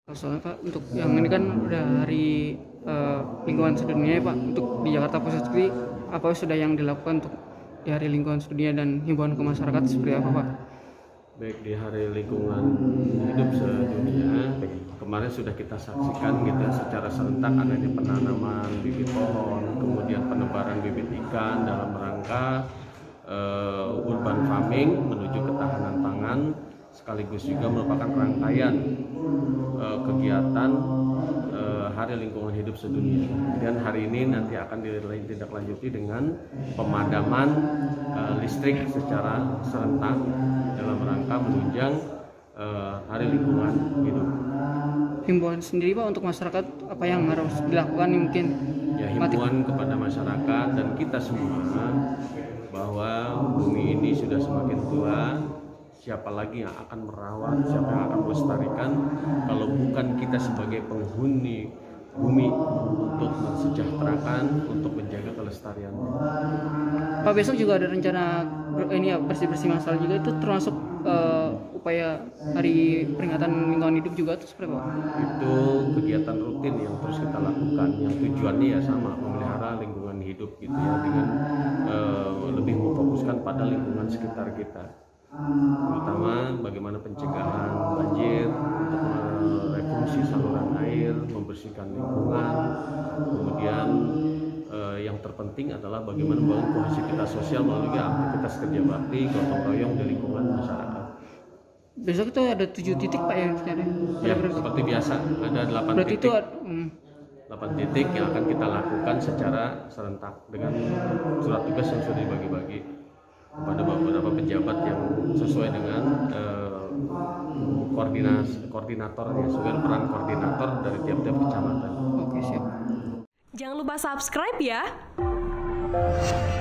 Soalnya Pak, untuk yang ini kan udah hari lingkungan sedunia ya Pak. Untuk di Jakarta Pusat sendiri, apa sudah yang dilakukan untuk di hari lingkungan sedunia dan himbauan ke masyarakat seperti apa Pak? Baik, di hari lingkungan hidup sedunia kemarin sudah kita saksikan gitu ya, secara serentak adanya penanaman bibit pohon, kemudian penebaran bibit ikan dalam rangka urban farming menuju ketahanan pangan, sekaligus juga merupakan rangkaian kegiatan Hari Lingkungan Hidup Sedunia. Dan hari ini nanti akan ditindaklanjuti dengan pemadaman listrik secara serentak dalam rangka menunjang Hari Lingkungan Hidup. Himbauan sendiri Pak untuk masyarakat apa yang harus dilakukan mungkin? Ya, himbauan kepada masyarakat dan kita semua bahwa bumi ini sudah semakin tua. Siapa lagi yang akan merawat, siapa yang akan melestarikan kalau bukan kita sebagai penghuni bumi untuk mensejahterakan, untuk menjaga kelestarian. Pak, besok juga ada rencana ini ya, bersih-bersih masalah juga, itu termasuk upaya hari peringatan lingkungan hidup juga itu seperti apa? Itu kegiatan rutin yang terus kita lakukan, yang tujuannya ya sama, memelihara lingkungan hidup gitu ya, dengan lebih memfokuskan pada lingkungan sekitar kita, terutama bagaimana pencegahan banjir, untuk refungsi saluran air, membersihkan lingkungan, kemudian yang terpenting adalah bagaimana membangun kohesivitas sosial melalui aktivitas kerja bakti gotong royong di lingkungan masyarakat. Besok itu ada 7 titik Pak yang ada? Ya, seperti biasa ada 8 berarti titik. Itu 8 titik yang akan kita lakukan secara serentak dengan surat tugas yang sudah dibagi-bagi kepada beberapa pejabat yang sesuai dengan koordinatornya, sesuai peran koordinator dari tiap-tiap kecamatan. Oke, siap. Jangan lupa subscribe ya.